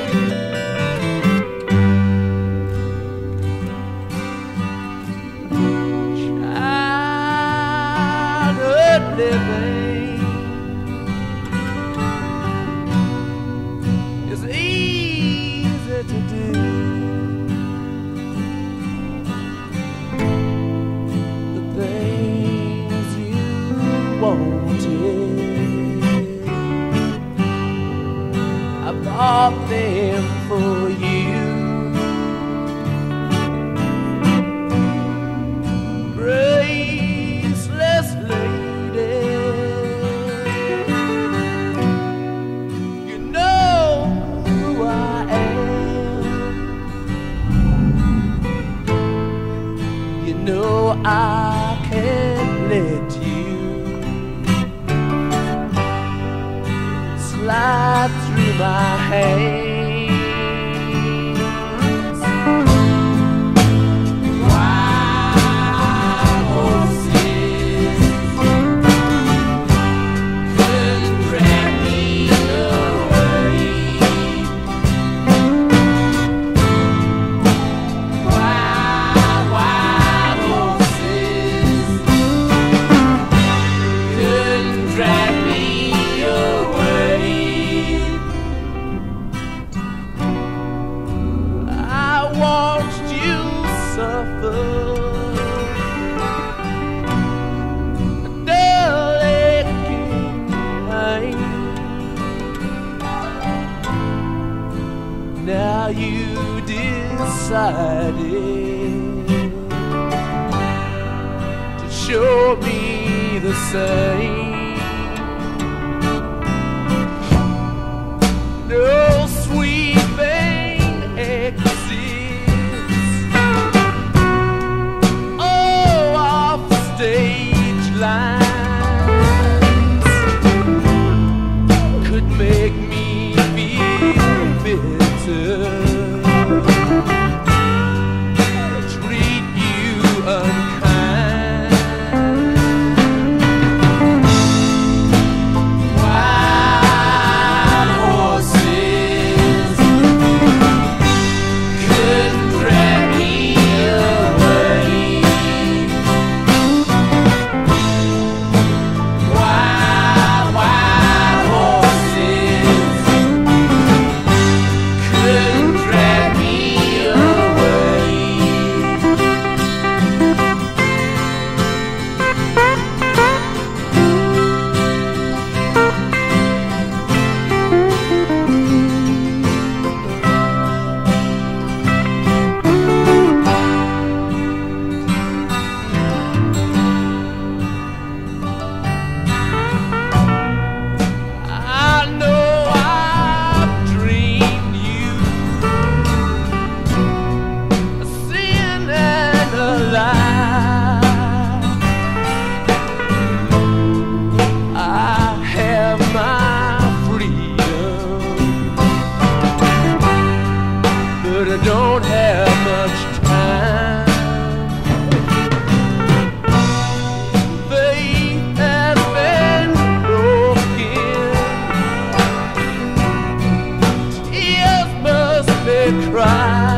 Childhood living is easy to do. The things you wanted, I bought them for you. Graceless lady, you know who I am. You know I can't let you slide through my hands. Wild horses couldn't drag me away. Wild horses couldn't drag me away. I watched you suffer a dull aching pain. Now you decided to show me the same. No sweet thing exists. Oh, off stage lines could make me feel bitter, treat you unkind. Wild horses couldn't drag me away. Wild horses couldn't drag me away. I know I've dreamed you a sin and a lie. I have my freedom, but I don't have much time. Faith has been broken, tears must be cried.